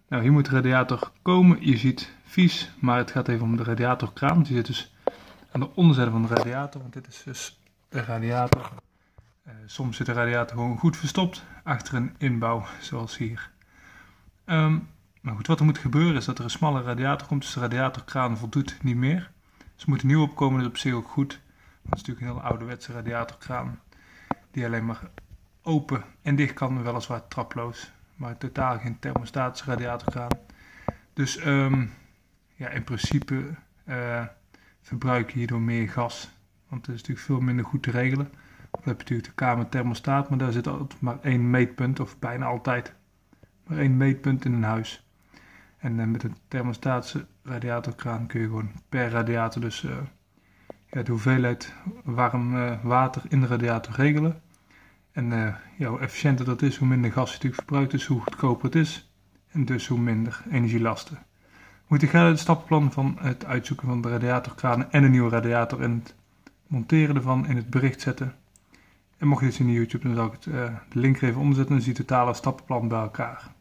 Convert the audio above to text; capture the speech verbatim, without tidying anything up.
Nou, hier moet de radiator komen. Je ziet vies, maar het gaat even om de radiatorkraan. Die zit dus aan de onderzijde van de radiator, want dit is dus de radiator. Uh, soms zit de radiator gewoon goed verstopt achter een inbouw, zoals hier. Um, maar goed, wat er moet gebeuren is dat er een smalle radiator komt, dus de radiatorkraan voldoet niet meer. Dus er moet een nieuw opkomen, dat is op zich ook goed. Want het is natuurlijk een heel ouderwetse radiatorkraan, die alleen maar open en dicht kan, weliswaar traploos. Maar totaal geen thermostatische radiatorkraan. Dus um, ja, in principe uh, verbruik je hierdoor meer gas. Want het is natuurlijk veel minder goed te regelen. Dan heb je natuurlijk de kamerthermostaat, maar daar zit altijd maar één meetpunt, of bijna altijd maar één meetpunt in een huis. En uh, met een thermostatische radiatorkraan kun je gewoon per radiator dus uh, ja, de hoeveelheid warm uh, water in de radiator regelen. En uh, ja, hoe efficiënter dat is, hoe minder gas je natuurlijk verbruikt, dus hoe goedkoper het is. En dus hoe minder energielasten. Moet ik het stappenplan van het uitzoeken van de radiatorkranen en een nieuwe radiator en het monteren ervan in het bericht zetten. En mocht je dit zien op YouTube, dan zal ik het, uh, de link er even onderzetten en dan zie je het totale stappenplan bij elkaar.